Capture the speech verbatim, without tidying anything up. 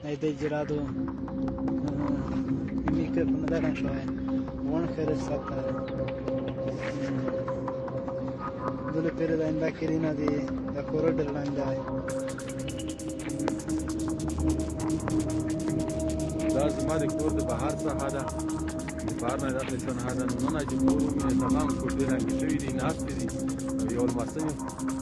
ai dei girato il microfono da non c'è buona che restata delle pere da indaccherina di da coro dell'andai da زما د کور د بهر څخه ده د بهر نه داخل څخه ده نو نه چې کور مې تمام کور دې رنګ شوي دي ناست دي یو لمسه